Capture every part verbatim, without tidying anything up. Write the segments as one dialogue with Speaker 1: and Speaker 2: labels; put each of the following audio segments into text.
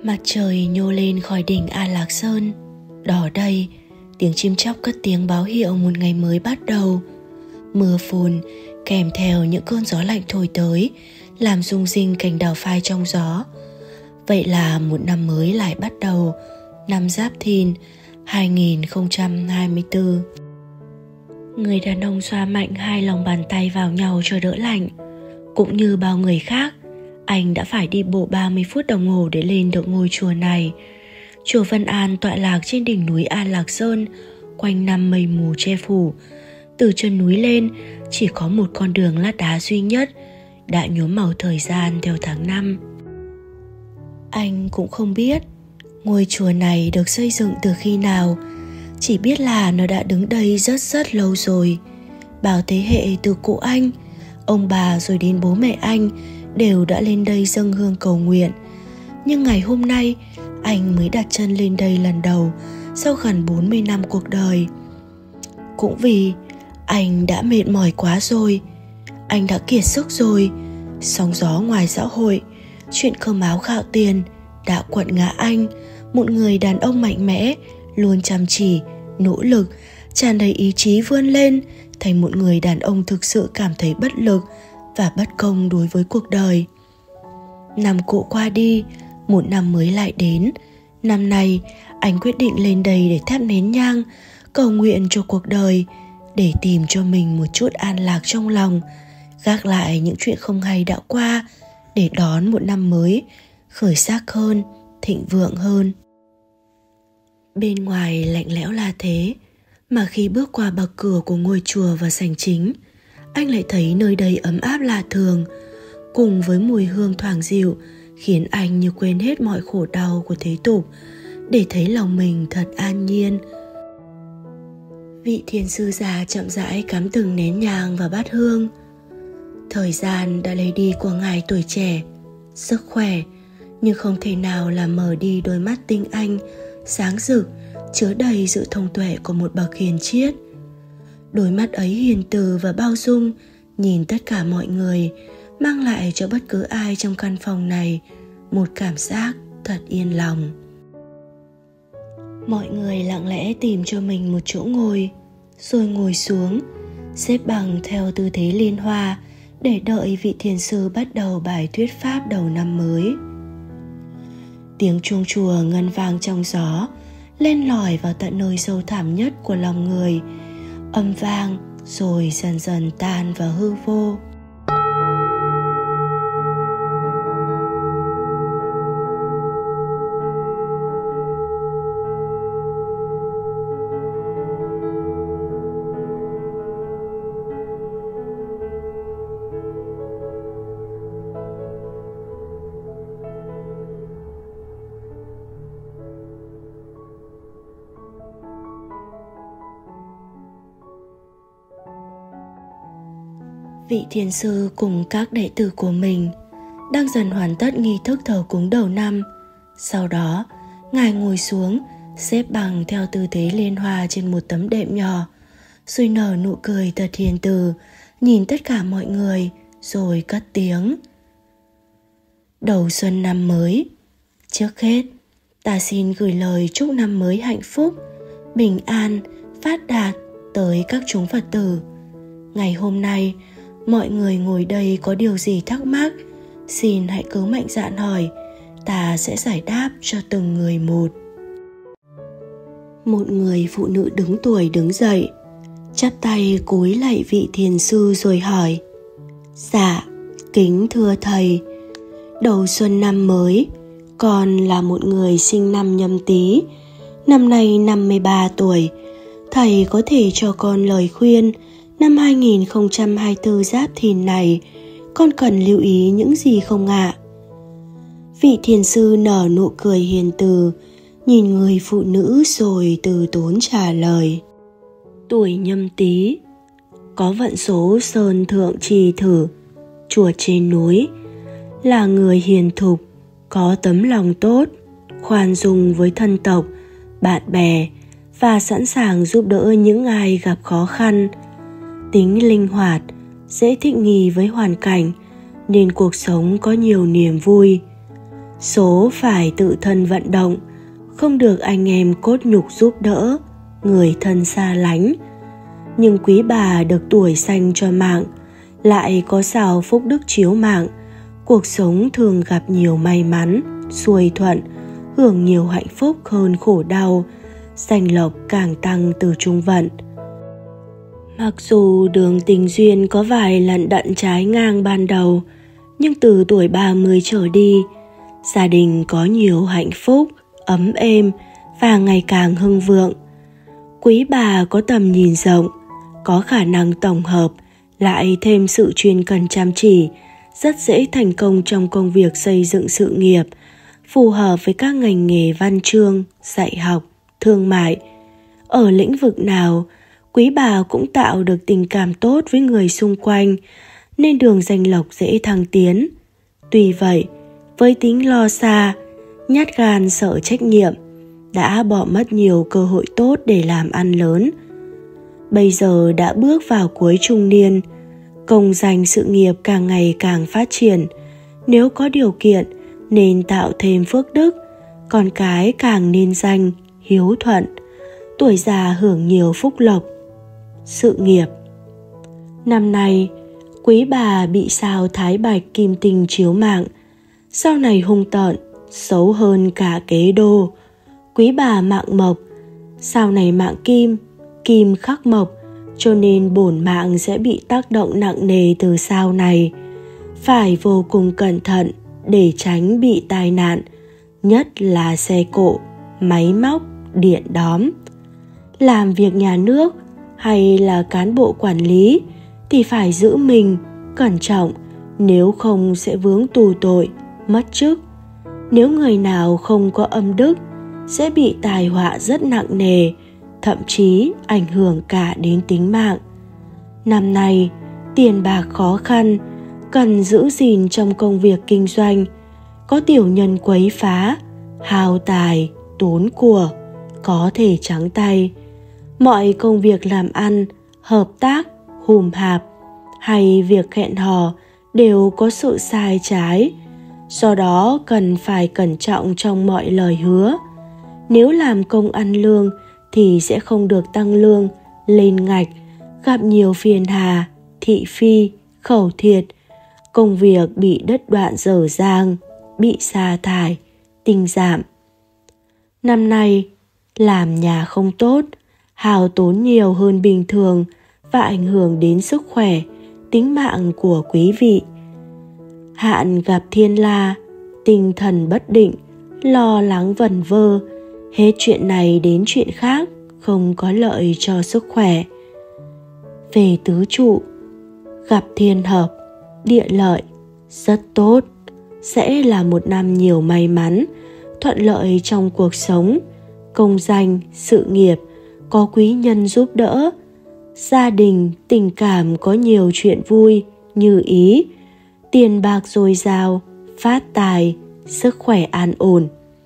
Speaker 1: Mặt trời nhô lên khỏi đỉnh An Lạc Sơn. Đỏ đầy, tiếng chim chóc cất tiếng báo hiệu một ngày mới bắt đầu. Mưa phùn kèm theo những cơn gió lạnh thổi tới, làm rung rinh cành đào phai trong gió. Vậy là một năm mới lại bắt đầu, năm Giáp Thìn hai không hai tư. Người đàn ông xoa mạnh hai lòng bàn tay vào nhau cho đỡ lạnh. Cũng như bao người khác, anh đã phải đi bộ ba mươi phút đồng hồ để lên được ngôi chùa này. Chùa Vân An tọa lạc trên đỉnh núi An Lạc Sơn, quanh năm mây mù che phủ. Từ chân núi lên chỉ có một con đường lát đá duy nhất, đã nhuốm màu thời gian theo tháng năm. Anh cũng không biết ngôi chùa này được xây dựng từ khi nào, chỉ biết là nó đã đứng đây rất rất lâu rồi. Bao thế hệ từ cụ anh, ông bà rồi đến bố mẹ anh đều đã lên đây dâng hương cầu nguyện. Nhưng ngày hôm nay anh mới đặt chân lên đây lần đầu sau gần bốn mươi năm cuộc đời. Cũng vì anh đã mệt mỏi quá rồi, anh đã kiệt sức rồi. Sóng gió ngoài xã hội, chuyện cơm áo gạo tiền đã quật ngã anh, một người đàn ông mạnh mẽ, luôn chăm chỉ, nỗ lực, tràn đầy ý chí vươn lên, thành một người đàn ông thực sự cảm thấy bất lực và bất công đối với cuộc đời. Năm cũ qua đi, một năm mới lại đến. Năm nay, anh quyết định lên đây để thắp nén nhang, cầu nguyện cho cuộc đời, để tìm cho mình một chút an lạc trong lòng, gác lại những chuyện không hay đã qua, để đón một năm mới khởi sắc hơn, thịnh vượng hơn. Bên ngoài lạnh lẽo là thế, mà khi bước qua bậc cửa của ngôi chùa và sảnh chính, anh lại thấy nơi đây ấm áp lạ thường, cùng với mùi hương thoảng dịu, khiến anh như quên hết mọi khổ đau của thế tục, để thấy lòng mình thật an nhiên. Vị thiền sư già chậm rãi cắm từng nén nhang vào bát hương. Thời gian đã lấy đi của ngài tuổi trẻ, sức khỏe, nhưng không thể nào làm mờ đi đôi mắt tinh anh, sáng rực, chứa đầy sự thông tuệ của một bậc hiền triết. Đôi mắt ấy hiền từ và bao dung, nhìn tất cả mọi người, mang lại cho bất cứ ai trong căn phòng này một cảm giác thật yên lòng. Mọi người lặng lẽ tìm cho mình một chỗ ngồi, rồi ngồi xuống, xếp bằng theo tư thế liên hoa, để đợi vị thiền sư bắt đầu bài thuyết pháp đầu năm mới. Tiếng chuông chùa ngân vang trong gió, len lỏi vào tận nơi sâu thẳm nhất của lòng người, âm vang rồi dần dần tan vào hư vô. Vị thiền sư cùng các đệ tử của mình đang dần hoàn tất nghi thức thờ cúng đầu năm. Sau đó, ngài ngồi xuống, xếp bằng theo tư thế liên hoa trên một tấm đệm nhỏ, rồi nở nụ cười thật hiền từ, nhìn tất cả mọi người, rồi cất tiếng. Đầu xuân năm mới, trước hết, ta xin gửi lời chúc năm mới hạnh phúc, bình an, phát đạt tới các chúng Phật tử. Ngày hôm nay, mọi người ngồi đây có điều gì thắc mắc, xin hãy cứ mạnh dạn hỏi, ta sẽ giải đáp cho từng người một. Một người phụ nữ đứng tuổi đứng dậy, chắp tay cúi lạy vị thiền sư rồi hỏi: Dạ, kính thưa thầy, đầu xuân năm mới, con là một người sinh năm Nhâm Tý, năm nay năm mươi ba tuổi. Thầy có thể cho con lời khuyên năm hai không hai tư Giáp Thìn này, con cần lưu ý những gì không ạ? Vị thiền sư nở nụ cười hiền từ, nhìn người phụ nữ rồi từ tốn trả lời: Tuổi Nhâm Tý, có vận số sơn thượng trì thử, chùa trên núi, là người hiền thục, có tấm lòng tốt, khoan dung với thân tộc, bạn bè và sẵn sàng giúp đỡ những ai gặp khó khăn. Tính linh hoạt, dễ thích nghi với hoàn cảnh, nên cuộc sống có nhiều niềm vui. số phải tự thân vận động, không được anh em cốt nhục giúp đỡ, người thân xa lánh. Nhưng quý bà được tuổi xanh cho mạng, lại có sao phúc đức chiếu mạng, cuộc sống thường gặp nhiều may mắn, xuôi thuận, hưởng nhiều hạnh phúc hơn khổ đau, danh lộc càng tăng từ trung vận. Mặc dù đường tình duyên có vài lần đận trái ngang ban đầu, nhưng từ tuổi ba mươi trở đi, gia đình có nhiều hạnh phúc, ấm êm và ngày càng hưng vượng. Quý bà có tầm nhìn rộng, có khả năng tổng hợp, lại thêm sự chuyên cần chăm chỉ, rất dễ thành công trong công việc xây dựng sự nghiệp, phù hợp với các ngành nghề văn chương, dạy học, thương mại. Ở lĩnh vực nào, quý bà cũng tạo được tình cảm tốt với người xung quanh, nên đường danh lộc dễ thăng tiến. Tuy vậy, với tính lo xa, nhát gan sợ trách nhiệm, đã bỏ mất nhiều cơ hội tốt để làm ăn lớn. Bây giờ đã bước vào cuối trung niên, công danh sự nghiệp càng ngày càng phát triển. Nếu có điều kiện nên tạo thêm phước đức, con cái càng nên danh, hiếu thuận, tuổi già hưởng nhiều phúc lộc. Sự nghiệp. Năm nay, quý bà bị sao thái bạch kim tinh chiếu mạng, sau này hung tợn, xấu hơn cả kế đô. Quý bà mạng mộc, sau này mạng kim, kim khắc mộc, cho nên bổn mạng sẽ bị tác động nặng nề từ sao này. Phải vô cùng cẩn thận để tránh bị tai nạn, nhất là xe cộ, máy móc, điện đóm. Làm việc nhà nước hay là cán bộ quản lý thì phải giữ mình, cẩn trọng, nếu không sẽ vướng tù tội, mất chức. Nếu người nào không có âm đức sẽ bị tai họa rất nặng nề, thậm chí ảnh hưởng cả đến tính mạng. Năm nay, tiền bạc khó khăn, cần giữ gìn trong công việc kinh doanh, có tiểu nhân quấy phá, hao tài, tốn của, có thể trắng tay. Mọi công việc làm ăn, hợp tác, hùm hạp hay việc hẹn hò đều có sự sai trái, do đó cần phải cẩn trọng trong mọi lời hứa. Nếu làm công ăn lương thì sẽ không được tăng lương, lên ngạch, gặp nhiều phiền hà, thị phi, khẩu thiệt, công việc bị đứt đoạn dở dang, bị sa thải, tinh giảm. Năm nay, làm nhà không tốt, hao tốn nhiều hơn bình thường và ảnh hưởng đến sức khỏe, tính mạng của quý vị. Hạn gặp thiên la, tinh thần bất định, lo lắng vẩn vơ, hết chuyện này đến chuyện khác, không có lợi cho sức khỏe. Về tứ trụ, gặp thiên hợp, địa lợi, rất tốt, sẽ là một năm nhiều may mắn, thuận lợi trong cuộc sống, công danh, sự nghiệp, có quý nhân giúp đỡ, gia đình, tình cảm có nhiều chuyện vui, như ý, tiền bạc dồi dào, phát tài, sức khỏe an ổn.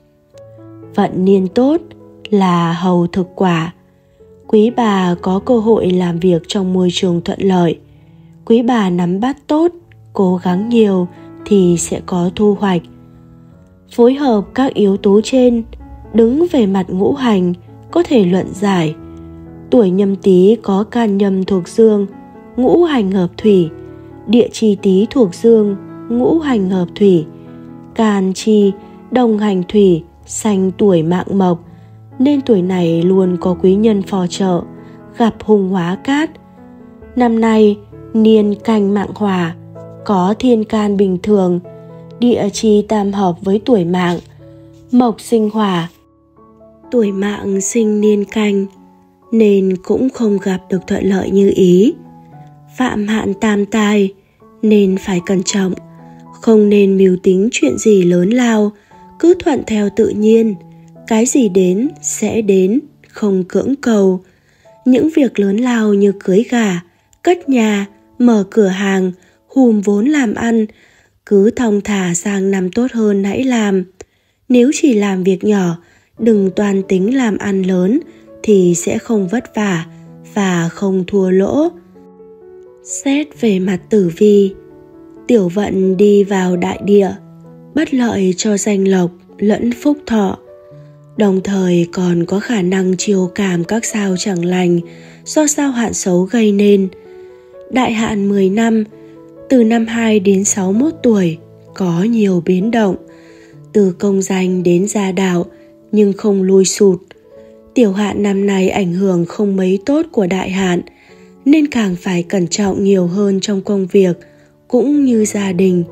Speaker 1: Vận niên tốt là hầu thực quả. Quý bà có cơ hội làm việc trong môi trường thuận lợi. Quý bà nắm bắt tốt, cố gắng nhiều thì sẽ có thu hoạch. Phối hợp các yếu tố trên, đứng về mặt ngũ hành, có thể luận giải. Tuổi Nhâm Tý có can nhâm thuộc dương, ngũ hành hợp thủy, địa chi Tý thuộc dương, ngũ hành hợp thủy, can chi đồng hành thủy, sanh tuổi mạng mộc, nên tuổi này luôn có quý nhân phò trợ, gặp hung hóa cát. Năm nay, niên canh mạng hỏa, có thiên can bình thường, địa chi tam hợp với tuổi mạng, mộc sinh hỏa. Tuổi mạng sinh niên canh, nên cũng không gặp được thuận lợi như ý. Phạm hạn tam tai, nên phải cẩn trọng, không nên mưu tính chuyện gì lớn lao, cứ thuận theo tự nhiên, cái gì đến sẽ đến, không cưỡng cầu. Những việc lớn lao như cưới gà, cất nhà, mở cửa hàng, hùm vốn làm ăn, cứ thong thả sang năm tốt hơn hãy làm. Nếu chỉ làm việc nhỏ, đừng toàn tính làm ăn lớn thì sẽ không vất vả và không thua lỗ. Xét về mặt tử vi, tiểu vận đi vào đại địa, bất lợi cho danh lộc lẫn phúc thọ, đồng thời còn có khả năng chiêu cảm các sao chẳng lành do sao hạn xấu gây nên. Đại hạn mười năm, từ năm hai đến sáu mươi mốt tuổi, có nhiều biến động, từ công danh đến gia đạo nhưng không lui sụt. Tiểu hạn năm nay ảnh hưởng không mấy tốt của đại hạn, nên càng phải cẩn trọng nhiều hơn trong công việc cũng như gia đình.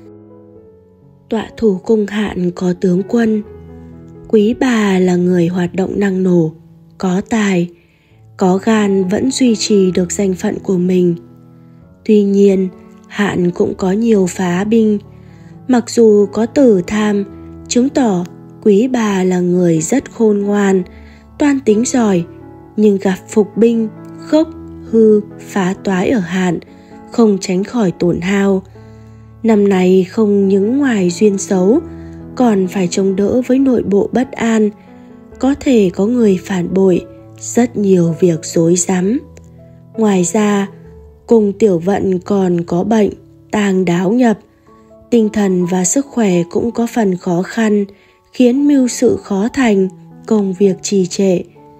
Speaker 1: Tọa thủ cung hạn có tướng quân. Quý bà là người hoạt động năng nổ, có tài, có gan vẫn duy trì được danh phận của mình. Tuy nhiên, hạn cũng có nhiều phá binh. Mặc dù có tử tham, chứng tỏ quý bà là người rất khôn ngoan, toan tính giỏi, nhưng gặp phục binh, khốc, hư, phá toái ở hạn, không tránh khỏi tổn hao. Năm nay không những ngoài duyên xấu, còn phải chống đỡ với nội bộ bất an, có thể có người phản bội, rất nhiều việc rối rắm. Ngoài ra, cùng tiểu vận còn có bệnh, tang đáo nhập, tinh thần và sức khỏe cũng có phần khó khăn, khiến mưu sự khó thành, công việc trì trệ.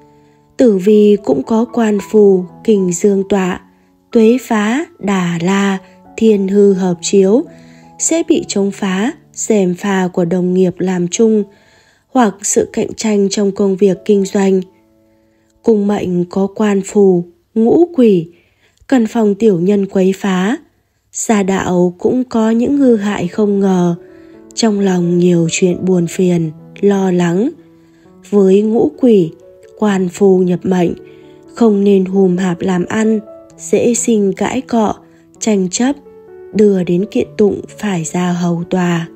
Speaker 1: Tử vi cũng có quan phù, kình dương tọa, tuế phá, đà la, thiên hư hợp chiếu, sẽ bị chống phá, gièm pha của đồng nghiệp làm chung, hoặc sự cạnh tranh trong công việc kinh doanh. Cung mệnh có quan phù, ngũ quỷ, cần phòng tiểu nhân quấy phá. Gia đạo cũng có những hư hại không ngờ, trong lòng nhiều chuyện buồn phiền, lo lắng. Với ngũ quỷ, quan phù nhập mệnh, không nên hùm hạp làm ăn, dễ sinh cãi cọ, tranh chấp, đưa đến kiện tụng phải ra hầu tòa.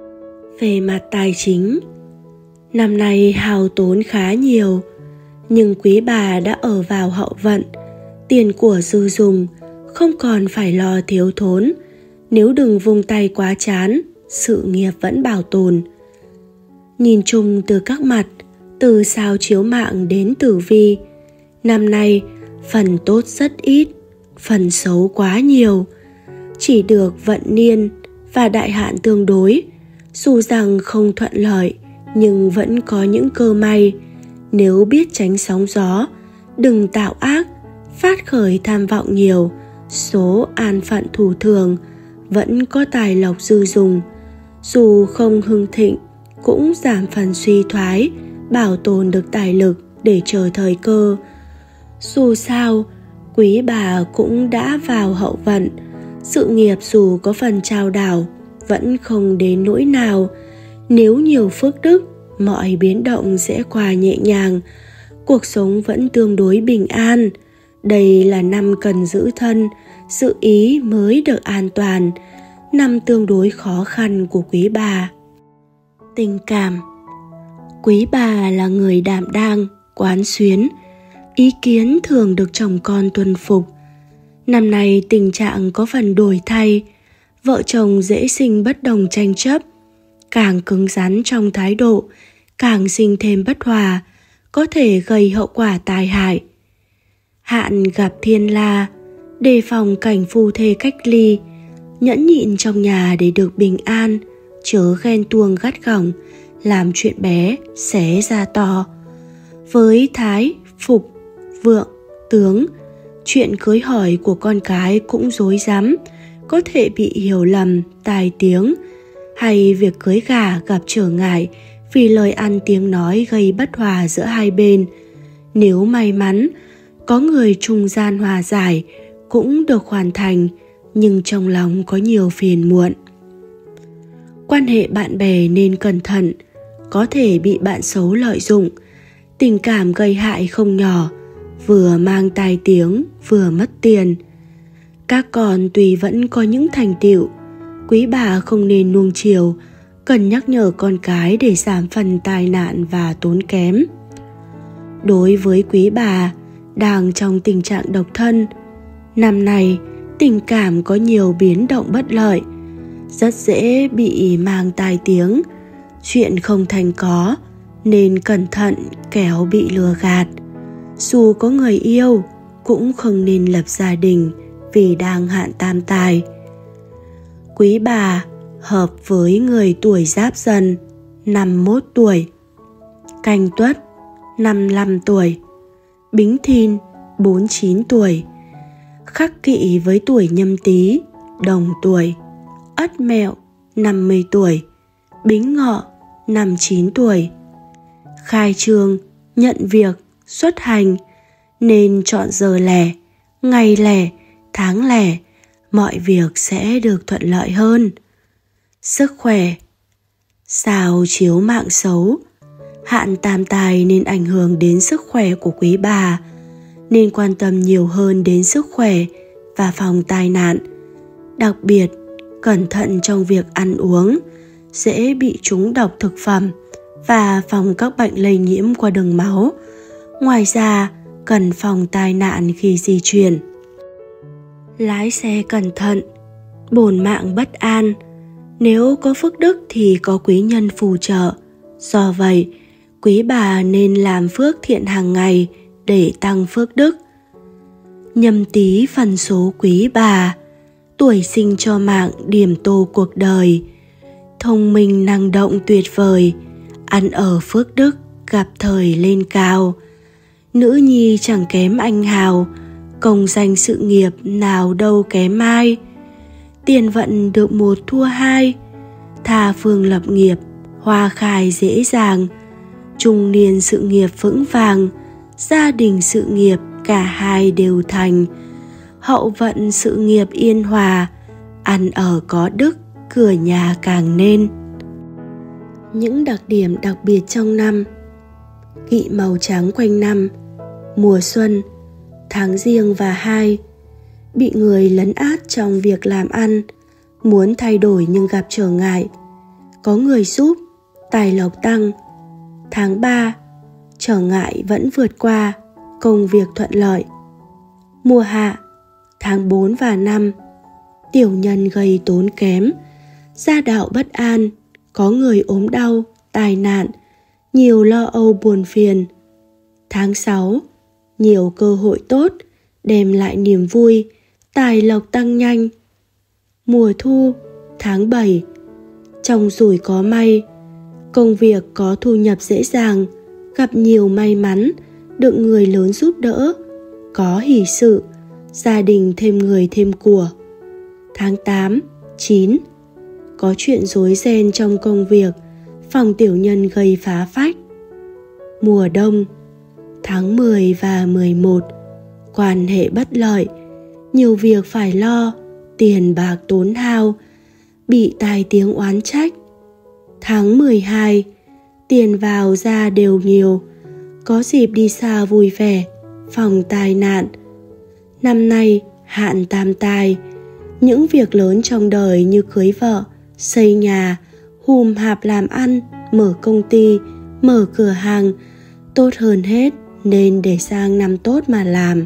Speaker 1: Về mặt tài chính, năm nay hao tốn khá nhiều, nhưng quý bà đã ở vào hậu vận, tiền của dư dùng, không còn phải lo thiếu thốn. Nếu đừng vung tay quá chán, sự nghiệp vẫn bảo tồn. Nhìn chung từ các mặt, từ sao chiếu mạng đến tử vi, năm nay phần tốt rất ít, phần xấu quá nhiều. Chỉ được vận niên và đại hạn tương đối, dù rằng không thuận lợi nhưng vẫn có những cơ may. Nếu biết tránh sóng gió, đừng tạo ác, phát khởi tham vọng nhiều, số an phận thủ thường, vẫn có tài lộc dư dùng. Dù không hưng thịnh, cũng giảm phần suy thoái, bảo tồn được tài lực để chờ thời cơ. Dù sao, quý bà cũng đã vào hậu vận, sự nghiệp dù có phần trao đảo, vẫn không đến nỗi nào. Nếu nhiều phước đức, mọi biến động sẽ qua nhẹ nhàng, cuộc sống vẫn tương đối bình an. Đây là năm cần giữ thân, giữ ý mới được an toàn, năm tương đối khó khăn của quý bà. Tình cảm. Quý bà là người đảm đang, quán xuyến, ý kiến thường được chồng con tuân phục. Năm nay tình trạng có phần đổi thay, vợ chồng dễ sinh bất đồng tranh chấp, càng cứng rắn trong thái độ, càng sinh thêm bất hòa, có thể gây hậu quả tai hại. Hạn gặp thiên la, đề phòng cảnh phu thê cách ly, nhẫn nhịn trong nhà để được bình an, chớ ghen tuông gắt gỏng, làm chuyện bé xé ra to. Với thái, phục, vượng, tướng, chuyện cưới hỏi của con cái cũng rối rắm, có thể bị hiểu lầm, tai tiếng, hay việc cưới gả gặp trở ngại vì lời ăn tiếng nói gây bất hòa giữa hai bên. Nếu may mắn, có người trung gian hòa giải cũng được hoàn thành, nhưng trong lòng có nhiều phiền muộn. Quan hệ bạn bè nên cẩn thận, có thể bị bạn xấu lợi dụng, tình cảm gây hại không nhỏ, vừa mang tai tiếng vừa mất tiền. Các con tuy vẫn có những thành tựu, quý bà không nên nuông chiều, cần nhắc nhở con cái để giảm phần tai nạn và tốn kém. Đối với quý bà đang trong tình trạng độc thân, năm nay tình cảm có nhiều biến động bất lợi, rất dễ bị mang tai tiếng, chuyện không thành có, nên cẩn thận kẻo bị lừa gạt. Dù có người yêu, cũng không nên lập gia đình vì đang hạn tam tài. Quý bà hợp với người tuổi Giáp Dần năm mươi mốt tuổi, Canh Tuất năm mươi lăm tuổi, Bính Thìn bốn mươi chín tuổi, khắc kỵ với tuổi Nhâm Tý đồng tuổi, Ất Mẹo năm mươi tuổi, Bính Ngọ năm mươi chín tuổi. Khai trương, nhận việc, xuất hành nên chọn giờ lẻ, ngày lẻ, tháng lẻ, mọi việc sẽ được thuận lợi hơn. Sức khỏe, sao chiếu mạng xấu, hạn tam tài nên ảnh hưởng đến sức khỏe của quý bà, nên quan tâm nhiều hơn đến sức khỏe và phòng tai nạn. Đặc biệt, cẩn thận trong việc ăn uống, dễ bị trúng độc thực phẩm và phòng các bệnh lây nhiễm qua đường máu. Ngoài ra, cần phòng tai nạn khi di chuyển. Lái xe cẩn thận, bổn mạng bất an. Nếu có phước đức thì có quý nhân phù trợ. Do vậy, quý bà nên làm phước thiện hàng ngày để tăng phước đức. Nhâm Tý phần số quý bà, tuổi sinh cho mạng điểm tô cuộc đời. Thông minh năng động tuyệt vời, ăn ở phước đức gặp thời lên cao. Nữ nhi chẳng kém anh hào, công danh sự nghiệp nào đâu kém ai. Tiền vận được một thua hai, tha phương lập nghiệp, hoa khai dễ dàng. Trung niên sự nghiệp vững vàng, gia đình sự nghiệp cả hai đều thành. Hậu vận sự nghiệp yên hòa, ăn ở có đức, cửa nhà càng nên. Những đặc điểm đặc biệt trong năm: kỵ màu trắng quanh năm, mùa xuân, tháng Giêng và hai, bị người lấn át trong việc làm ăn, muốn thay đổi nhưng gặp trở ngại, có người giúp, tài lộc tăng. Tháng ba, trở ngại vẫn vượt qua, công việc thuận lợi. Mùa hạ, tháng bốn và năm, tiểu nhân gây tốn kém, gia đạo bất an, có người ốm đau, tai nạn, nhiều lo âu buồn phiền. Tháng sáu, nhiều cơ hội tốt, đem lại niềm vui, tài lộc tăng nhanh. Mùa thu, tháng bảy, trong rủi có may, công việc có thu nhập dễ dàng, gặp nhiều may mắn, được người lớn giúp đỡ, có hỷ sự, gia đình thêm người thêm của. Tháng tám, chín, có chuyện rối ren trong công việc, phòng tiểu nhân gây phá phách. Mùa đông, tháng mười và mười một, quan hệ bất lợi, nhiều việc phải lo, tiền bạc tốn hao, bị tai tiếng oán trách. Tháng mười hai, tiền vào ra đều nhiều, có dịp đi xa vui vẻ, phòng tai nạn. Năm nay hạn tam tài, những việc lớn trong đời như cưới vợ, xây nhà, hùm hạp làm ăn, mở công ty, mở cửa hàng, tốt hơn hết nên để sang năm tốt mà làm.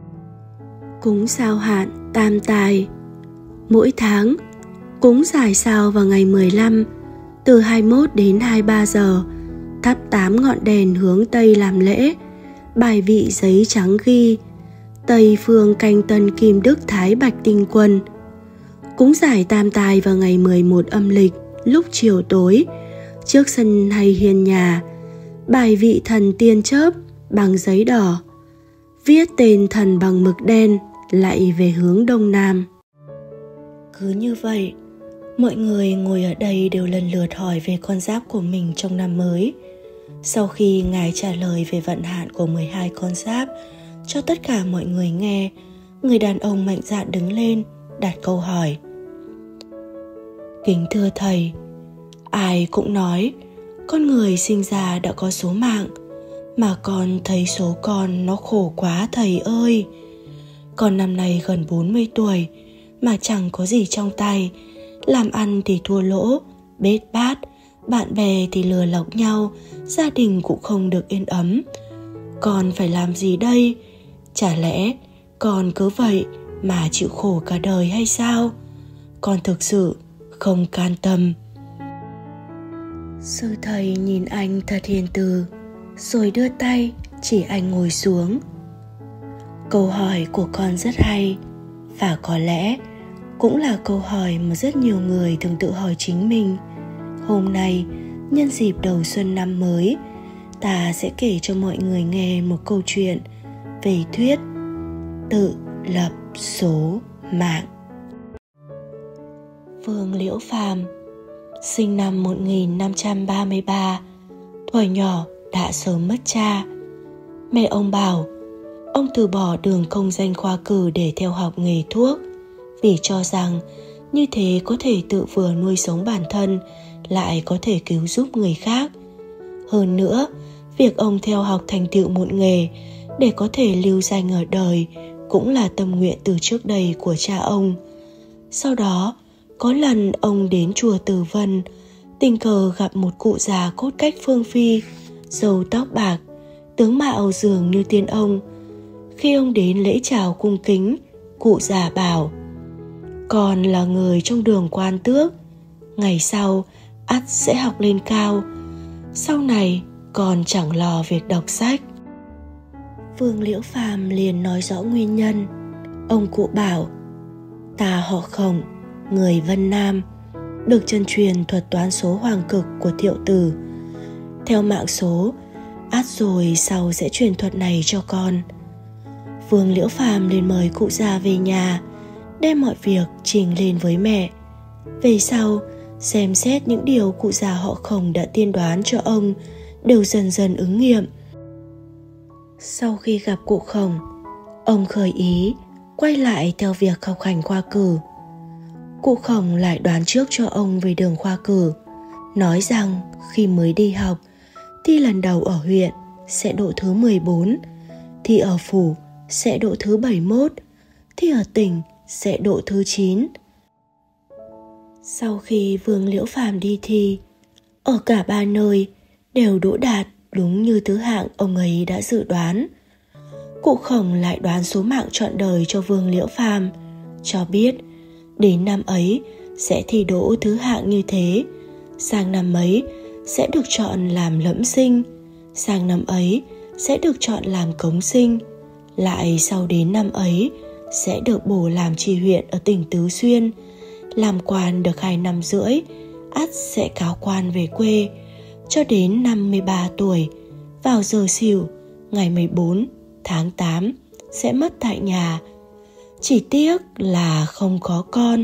Speaker 1: Cúng sao hạn tam tài, mỗi tháng cúng giải sao vào ngày mười lăm, từ hai mươi mốt đến hai mươi ba giờ, thắp tám ngọn đèn hướng Tây làm lễ. Bài vị giấy trắng ghi: Tây phương canh tân kim đức thái bạch tinh quân. Cúng giải tam tài vào ngày mười một âm lịch, lúc chiều tối, trước sân hay hiên nhà. Bài vị thần tiên chớp bằng giấy đỏ, viết tên thần bằng mực đen, lạy về hướng đông nam. Cứ như vậy, mọi người ngồi ở đây đều lần lượt hỏi về con giáp của mình trong năm mới. Sau khi ngài trả lời về vận hạn của mười hai con giáp cho tất cả mọi người nghe, người đàn ông mạnh dạn đứng lên đặt câu hỏi: Kính thưa thầy, ai cũng nói con người sinh ra đã có số mạng, mà con thấy số con nó khổ quá thầy ơi. Con năm nay gần bốn mươi tuổi mà chẳng có gì trong tay, làm ăn thì thua lỗ, bết bát, bạn bè thì lừa lọc nhau, gia đình cũng không được yên ấm. Con phải làm gì đây? Chả lẽ con cứ vậy mà chịu khổ cả đời hay sao? Con thực sự không can tâm. Sư thầy nhìn anh thật hiền từ, rồi đưa tay chỉ anh ngồi xuống. Câu hỏi của con rất hay, và có lẽ cũng là câu hỏi mà rất nhiều người thường tự hỏi chính mình. Hôm nay, nhân dịp đầu xuân năm mới, ta sẽ kể cho mọi người nghe một câu chuyện về thuyết tự lập số mạng. Vương Liễu Phàm sinh năm một nghìn năm trăm ba mươi ba, thuở nhỏ đã sớm mất cha. Mẹ ông bảo ông từ bỏ đường công danh khoa cử để theo học nghề thuốc, vì cho rằng như thế có thể tự vừa nuôi sống bản thân, lại có thể cứu giúp người khác. Hơn nữa, việc ông theo học thành tựu một nghề để có thể lưu danh ở đời cũng là tâm nguyện từ trước đây của cha ông. Sau đó, có lần ông đến chùa Từ Vân, tình cờ gặp một cụ già cốt cách phương phi, râu tóc bạc, tướng mạo dường như tiên ông. Khi ông đến lễ chào cung kính, cụ già bảo: "Con là người trong đường quan tước, ngày sau ắt sẽ học lên cao. Sau này con chẳng lo việc đọc sách." Vương Liễu Phàm liền nói rõ nguyên nhân. Ông cụ bảo: "Ta họ Khổng, người Vân Nam, được chân truyền thuật toán số hoàng cực của Thiệu Tử. Theo mạng số, ắt rồi sau sẽ truyền thuật này cho con." Vương Liễu Phàm liền mời cụ già về nhà, đem mọi việc trình lên với mẹ. Về sau, xem xét những điều cụ già họ Khổng đã tiên đoán cho ông đều dần dần ứng nghiệm. Sau khi gặp cụ Khổng, ông khởi ý quay lại theo việc học hành khoa cử. Cụ Khổng lại đoán trước cho ông về đường khoa cử, nói rằng khi mới đi học, thi lần đầu ở huyện sẽ độ thứ mười bốn, thi ở phủ sẽ độ thứ bảy mươi mốt, thi ở tỉnh sẽ độ thứ chín. Sau khi Vương Liễu Phàm đi thi, ở cả ba nơi đều đỗ đạt đúng như thứ hạng ông ấy đã dự đoán. Cụ Khổng lại đoán số mạng trọn đời cho Vương Liễu Phàm, cho biết đến năm ấy sẽ thi đỗ thứ hạng như thế, sang năm ấy sẽ được chọn làm lẫm sinh, sang năm ấy sẽ được chọn làm cống sinh, lại sau đến năm ấy sẽ được bổ làm tri huyện ở tỉnh Tứ Xuyên, làm quan được hai năm rưỡi, ắt sẽ cáo quan về quê, cho đến năm mươi ba tuổi, vào giờ Sửu, ngày mười bốn tháng tám sẽ mất tại nhà. Chỉ tiếc là không có con.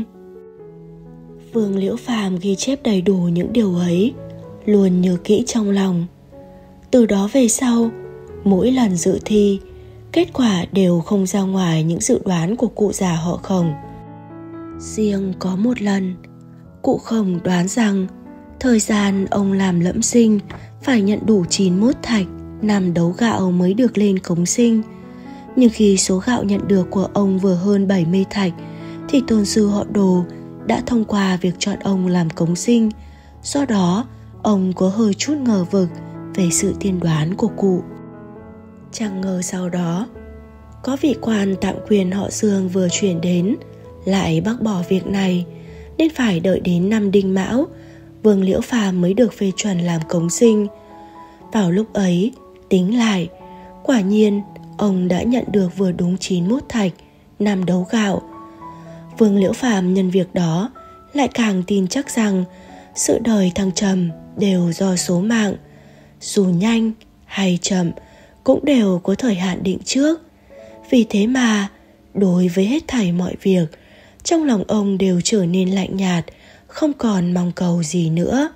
Speaker 1: Vương Liễu Phàm ghi chép đầy đủ những điều ấy, luôn nhớ kỹ trong lòng. Từ đó về sau, mỗi lần dự thi, kết quả đều không ra ngoài những dự đoán của cụ già họ Khổng. Riêng có một lần, cụ Khổng đoán rằng thời gian ông làm lẫm sinh phải nhận đủ chín mươi mốt thạch năm đấu gạo mới được lên cống sinh. Nhưng khi số gạo nhận được của ông vừa hơn bảy mươi thạch, thì tôn sư họ Đồ đã thông qua việc chọn ông làm cống sinh. Do đó, ông có hơi chút ngờ vực về sự tiên đoán của cụ. Chẳng ngờ sau đó, có vị quan tạm quyền họ Dương vừa chuyển đến, lại bác bỏ việc này, nên phải đợi đến năm Đinh Mão, Vương Liễu Phàm mới được phê chuẩn làm cống sinh. Vào lúc ấy, tính lại, quả nhiên ông đã nhận được vừa đúng chín mươi mốt thạch năm đấu gạo. Vương Liễu Phàm nhân việc đó lại càng tin chắc rằng sự đời thăng trầm đều do số mạng, dù nhanh hay chậm cũng đều có thời hạn định trước. Vì thế mà đối với hết thảy mọi việc, trong lòng ông đều trở nên lạnh nhạt, không còn mong cầu gì nữa.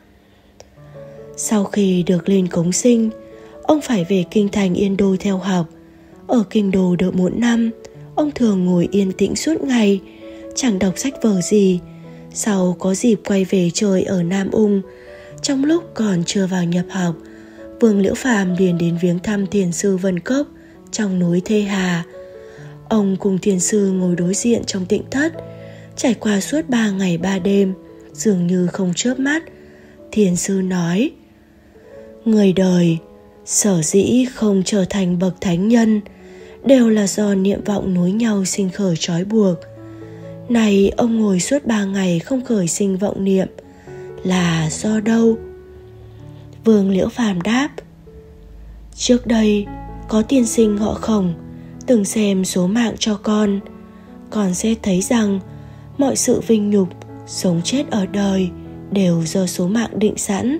Speaker 1: Sau khi được lên cống sinh, ông phải về kinh thành Yên Đô theo học. Ở kinh đô được một năm, ông thường ngồi yên tĩnh suốt ngày, chẳng đọc sách vở gì. Sau có dịp quay về chơi ở Nam Ung, trong lúc còn chưa vào nhập học, Vương Liễu Phàm liền đến viếng thăm thiền sư Vân Cốc trong núi Thê Hà. Ông cùng thiền sư ngồi đối diện trong tịnh thất, trải qua suốt ba ngày ba đêm, dường như không chớp mắt. Thiền sư nói: "Người đời sở dĩ không trở thành bậc thánh nhân đều là do niệm vọng nối nhau sinh khởi trói buộc. Này ông ngồi suốt ba ngày không khởi sinh vọng niệm, là do đâu?" Vương Liễu Phàm đáp: "Trước đây có tiên sinh họ Khổng từng xem số mạng cho con. Con sẽ thấy rằng mọi sự vinh nhục, sống chết ở đời đều do số mạng định sẵn.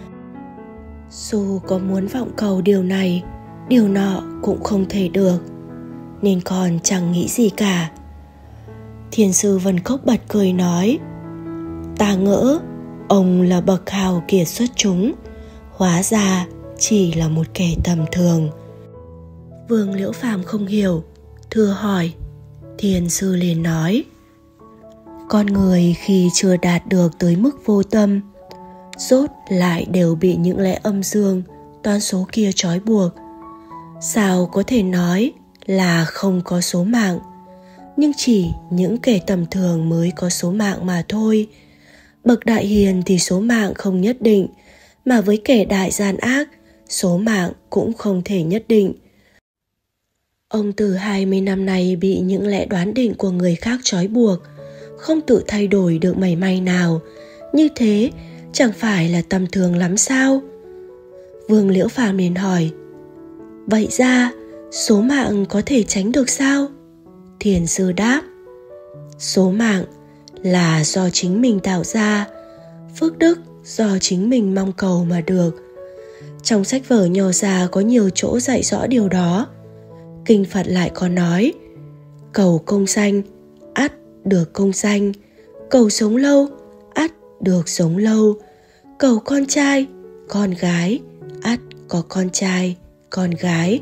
Speaker 1: Dù có muốn vọng cầu điều này, điều nọ cũng không thể được, nên còn chẳng nghĩ gì cả. Thiền sư Vân Cốc bật cười nói: "Ta ngỡ ông là bậc hào kiệt xuất chúng, hóa ra chỉ là một kẻ tầm thường." Vương Liễu Phàm không hiểu, thưa hỏi. Thiền sư liền nói: "Con người khi chưa đạt được tới mức vô tâm, rốt lại đều bị những lẽ âm dương, toán số kia trói buộc. Sao có thể nói là không có số mạng? Nhưng chỉ những kẻ tầm thường mới có số mạng mà thôi. Bậc đại hiền thì số mạng không nhất định, mà với kẻ đại gian ác, số mạng cũng không thể nhất định. Ông từ hai mươi năm nay bị những lẽ đoán định của người khác trói buộc, không tự thay đổi được mảy may nào. Như thế chẳng phải là tầm thường lắm sao?" Vương Liễu Phàm liền hỏi: "Vậy ra số mạng có thể tránh được sao?" Thiền sư đáp: "Số mạng là do chính mình tạo ra, phước đức do chính mình mong cầu mà được. Trong sách vở Nho gia có nhiều chỗ dạy rõ điều đó. Kinh Phật lại có nói: cầu công danh, ắt được công danh; cầu sống lâu, ắt được sống lâu; cầu con trai, con gái, ắt có con trai, con gái."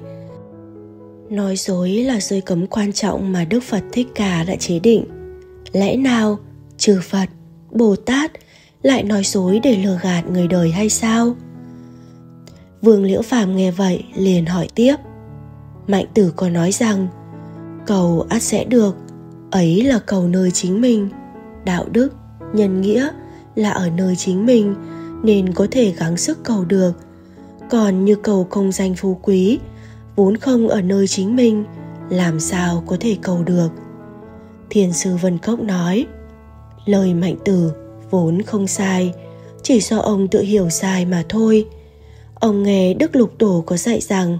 Speaker 1: Nói dối là giới cấm quan trọng mà Đức Phật Thích Ca đã chế định. Lẽ nào chư Phật, Bồ Tát lại nói dối để lừa gạt người đời hay sao? Vương Liễu Phàm nghe vậy liền hỏi tiếp: "Mạnh Tử có nói rằng cầu ắt sẽ được, ấy là cầu nơi chính mình. Đạo đức, nhân nghĩa là ở nơi chính mình, nên có thể gắng sức cầu được. Còn như cầu công danh phú quý, vốn không ở nơi chính mình, làm sao có thể cầu được?" Thiền sư Vân Cốc nói: "Lời Mạnh Tử vốn không sai, chỉ do ông tự hiểu sai mà thôi. Ông nghe Đức Lục Tổ có dạy rằng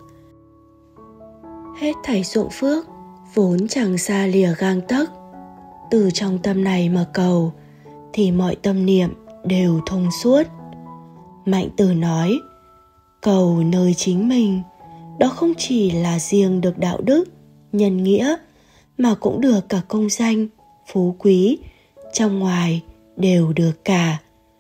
Speaker 1: hết thảy ruộng phước vốn chẳng xa lìa gang tấc. Từ trong tâm này mà cầu thì mọi tâm niệm đều thông suốt." Mạnh Tử nói: cầu nơi chính mình, đó không chỉ là riêng được đạo đức, nhân nghĩa, mà cũng được cả công danh, phú quý, trong ngoài đều được cả.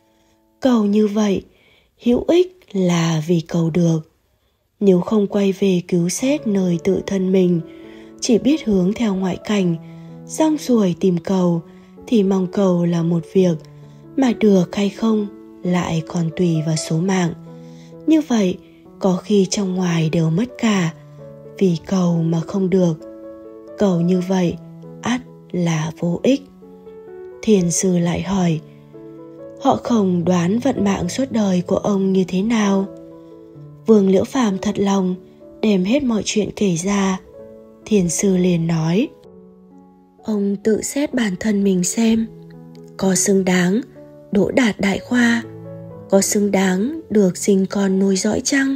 Speaker 1: Cầu như vậy, hữu ích là vì cầu được. Nếu không quay về cứu xét nơi tự thân mình, chỉ biết hướng theo ngoại cảnh, rong ruổi tìm cầu, thì mong cầu là một việc, mà được hay không lại còn tùy vào số mạng. Như vậy, có khi trong ngoài đều mất cả, vì cầu mà không được. Cầu như vậy, ắt là vô ích. Thiền sư lại hỏi: "Họ Khổng đoán vận mạng suốt đời của ông như thế nào?" Vương Liễu Phàm thật lòng đem hết mọi chuyện kể ra. Thiền sư liền nói: "Ông tự xét bản thân mình xem, có xứng đáng đỗ đạt đại khoa, có xứng đáng được sinh con nuôi dõi chăng?"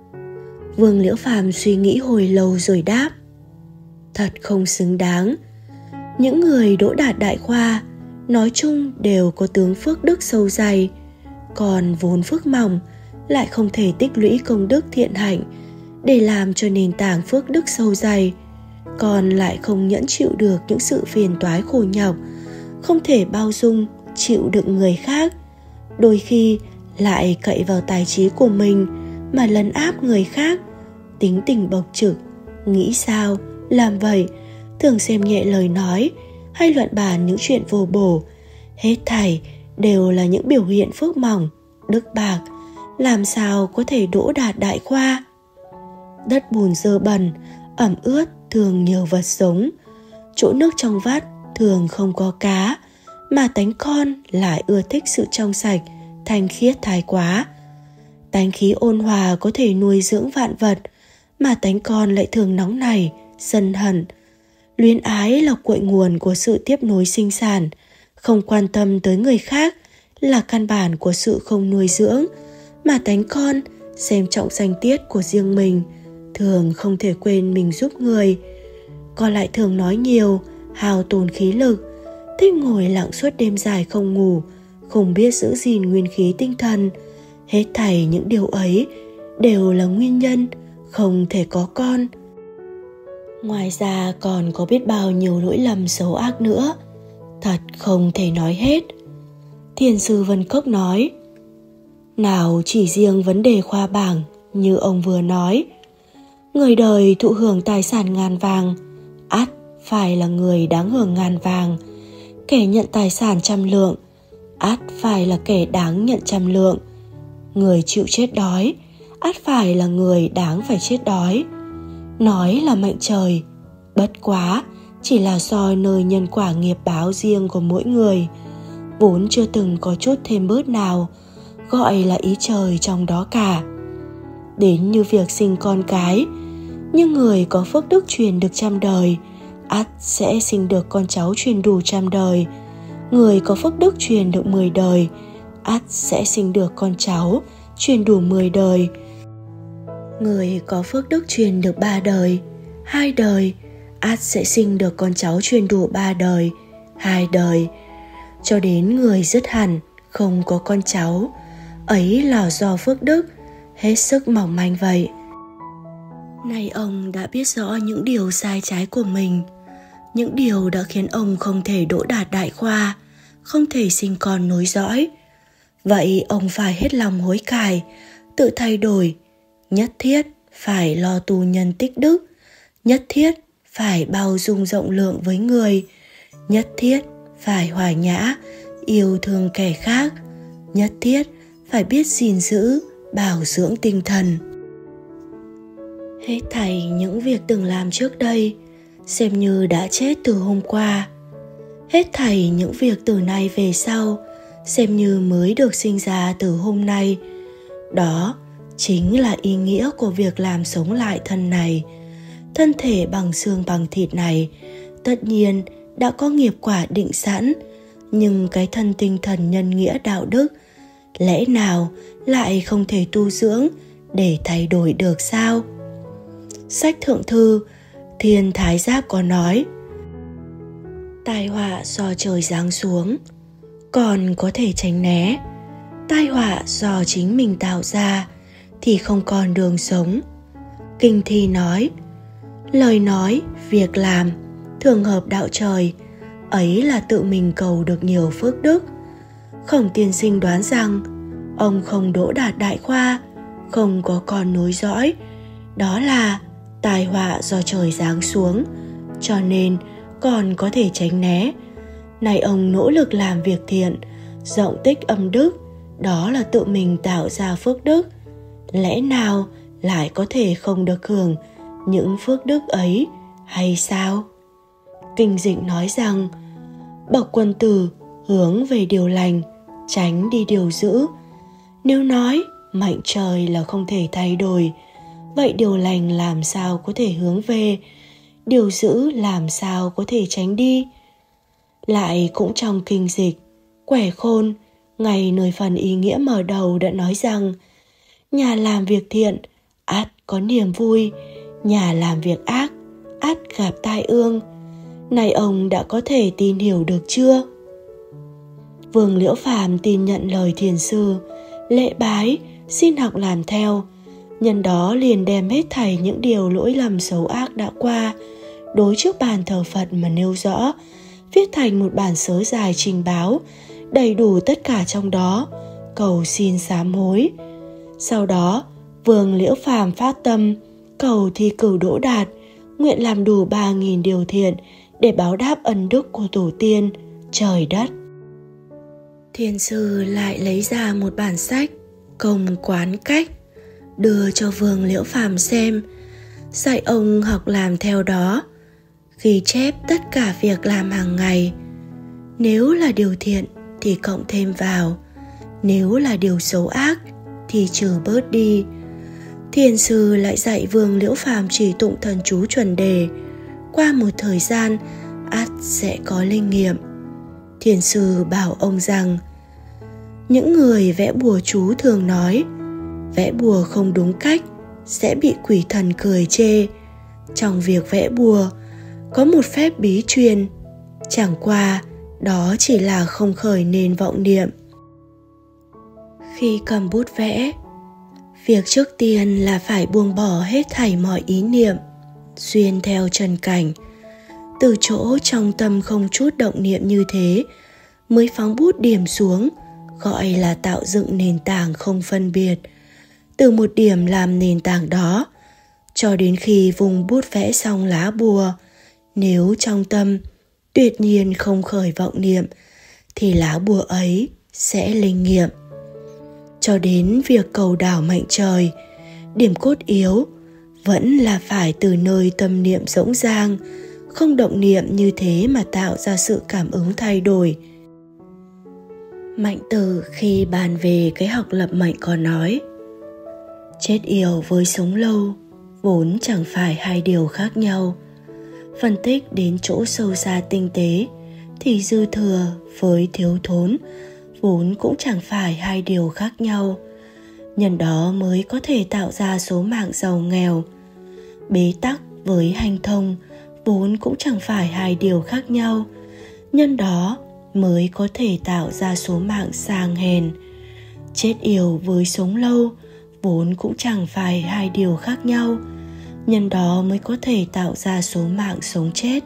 Speaker 1: Vương Liễu Phàm suy nghĩ hồi lâu rồi đáp: "Thật không xứng đáng. Những người đỗ đạt đại khoa nói chung đều có tướng phước đức sâu dày, còn vốn phước mỏng lại không thể tích lũy công đức thiện hạnh để làm cho nền tảng phước đức sâu dày, còn lại không nhẫn chịu được những sự phiền toái khổ nhọc, không thể bao dung chịu đựng người khác, đôi khi lại cậy vào tài trí của mình mà lấn áp người khác, tính tình bộc trực, nghĩ sao làm vậy, thường xem nhẹ lời nói hay luận bàn những chuyện vô bổ. Hết thảy đều là những biểu hiện phước mỏng, đức bạc, làm sao có thể đỗ đạt đại khoa. Đất bùn dơ bẩn, ẩm ướt thường nhiều vật sống, chỗ nước trong vắt thường không có cá, mà tánh con lại ưa thích sự trong sạch, thanh khiết thái quá. Tánh khí ôn hòa có thể nuôi dưỡng vạn vật, mà tánh con lại thường nóng nảy, sân hận. Luyến ái là cội nguồn của sự tiếp nối sinh sản, không quan tâm tới người khác là căn bản của sự không nuôi dưỡng, mà tánh con xem trọng danh tiết của riêng mình, thường không thể quên mình giúp người. Con lại thường nói nhiều, hao tổn khí lực, thích ngồi lặng suốt đêm dài không ngủ, không biết giữ gìn nguyên khí tinh thần. Hết thảy những điều ấy đều là nguyên nhân không thể có con. Ngoài ra còn có biết bao nhiêu lỗi lầm xấu ác nữa, thật không thể nói hết. Thiền sư Vân Cốc nói, nào chỉ riêng vấn đề khoa bảng như ông vừa nói, người đời thụ hưởng tài sản ngàn vàng, ắt phải là người đáng hưởng ngàn vàng. Kẻ nhận tài sản trăm lượng, ắt phải là kẻ đáng nhận trăm lượng. Người chịu chết đói, ắt phải là người đáng phải chết đói. Nói là mệnh trời, bất quá chỉ là soi nơi nhân quả nghiệp báo riêng của mỗi người, vốn chưa từng có chút thêm bớt nào, gọi là ý trời trong đó cả. Đến như việc sinh con cái, nhưng người có phước đức truyền được trăm đời, ắt sẽ sinh được con cháu truyền đủ trăm đời. Người có phước đức truyền được mười đời, ắt sẽ sinh được con cháu truyền đủ mười đời. Người có phước đức truyền được ba đời, hai đời, ắt sẽ sinh được con cháu truyền đủ ba đời, hai đời. Cho đến người dứt hẳn, không có con cháu, ấy là do phước đức hết sức mỏng manh vậy. Nay ông đã biết rõ những điều sai trái của mình, những điều đã khiến ông không thể đỗ đạt đại khoa, không thể sinh con nối dõi. Vậy ông phải hết lòng hối cải, tự thay đổi, nhất thiết phải lo tu nhân tích đức, nhất thiết phải bao dung rộng lượng với người, nhất thiết phải hòa nhã, yêu thương kẻ khác, nhất thiết phải biết gìn giữ, bảo dưỡng tinh thần. Hết thảy những việc từng làm trước đây xem như đã chết từ hôm qua. Hết thảy những việc từ nay về sau xem như mới được sinh ra từ hôm nay. Đó chính là ý nghĩa của việc làm sống lại thân này. Thân thể bằng xương bằng thịt này tất nhiên đã có nghiệp quả định sẵn, nhưng cái thân tinh thần nhân nghĩa đạo đức lẽ nào lại không thể tu dưỡng để thay đổi được sao? Sách Thượng Thư Thiên Thái Giáp có nói, tai họa do trời giáng xuống còn có thể tránh né, tai họa do chính mình tạo ra thì không còn đường sống. Kinh Thi nói, lời nói, việc làm thường hợp đạo trời, ấy là tự mình cầu được nhiều phước đức. Khổng tiên sinh đoán rằng ông không đỗ đạt đại khoa, không có con nối dõi, đó là tai họa do trời giáng xuống, cho nên còn có thể tránh né. Này ông nỗ lực làm việc thiện, rộng tích âm đức, đó là tự mình tạo ra phước đức, lẽ nào lại có thể không được hưởng những phước đức ấy hay sao? Kinh Dịch nói rằng, bậc quân tử hướng về điều lành, tránh đi điều dữ. Nếu nói mệnh trời là không thể thay đổi, vậy điều lành làm sao có thể hướng về, điều dữ làm sao có thể tránh đi? Lại cũng trong Kinh Dịch, Quẻ Khôn ngay nơi phần ý nghĩa mở đầu đã nói rằng, nhà làm việc thiện ắt có niềm vui, nhà làm việc ác ắt gặp tai ương. Này ông đã có thể tin hiểu được chưa? Vương Liễu Phàm tin nhận lời thiền sư, lễ bái, xin học làm theo. Nhân đó liền đem hết thảy những điều lỗi lầm xấu ác đã qua, đối trước bàn thờ Phật mà nêu rõ, viết thành một bản sớ dài trình báo, đầy đủ tất cả trong đó, cầu xin sám hối. Sau đó, Vương Liễu Phàm phát tâm, cầu thi cử đỗ đạt, nguyện làm đủ ba nghìn điều thiện để báo đáp ân đức của tổ tiên, trời đất. Thiền sư lại lấy ra một bản sách Công Quán Cách, đưa cho Vương Liễu Phàm xem, dạy ông học làm theo đó, ghi chép tất cả việc làm hàng ngày. Nếu là điều thiện thì cộng thêm vào, nếu là điều xấu ác thì trừ bớt đi. Thiền sư lại dạy Vương Liễu Phàm chỉ tụng thần chú chuẩn đề, qua một thời gian ắt sẽ có linh nghiệm. Thiền sư bảo ông rằng, những người vẽ bùa chú thường nói, vẽ bùa không đúng cách sẽ bị quỷ thần cười chê. Trong việc vẽ bùa có một phép bí truyền, chẳng qua đó chỉ là không khởi nên vọng niệm. Khi cầm bút vẽ, việc trước tiên là phải buông bỏ hết thảy mọi ý niệm, xuyên theo trần cảnh. Từ chỗ trong tâm không chút động niệm như thế, mới phóng bút điểm xuống, gọi là tạo dựng nền tảng không phân biệt. Từ một điểm làm nền tảng đó, cho đến khi vùng bút vẽ xong lá bùa, nếu trong tâm tuyệt nhiên không khởi vọng niệm, thì lá bùa ấy sẽ linh nghiệm. Cho đến việc cầu đảo mệnh trời, điểm cốt yếu vẫn là phải từ nơi tâm niệm rỗng rang, không động niệm như thế mà tạo ra sự cảm ứng thay đổi. Mạnh Tử khi bàn về cái học lập mệnh có nói, chết yểu với sống lâu vốn chẳng phải hai điều khác nhau. Phân tích đến chỗ sâu xa tinh tế thì dư thừa với thiếu thốn vốn cũng chẳng phải hai điều khác nhau. Nhân đó mới có thể tạo ra số mạng giàu nghèo. Bế tắc với hanh thông vốn cũng chẳng phải hai điều khác nhau. Nhân đó mới có thể tạo ra số mạng sang hèn. Chết yểu với sống lâu vốn cũng chẳng phải hai điều khác nhau. Nhân đó mới có thể tạo ra số mạng sống chết.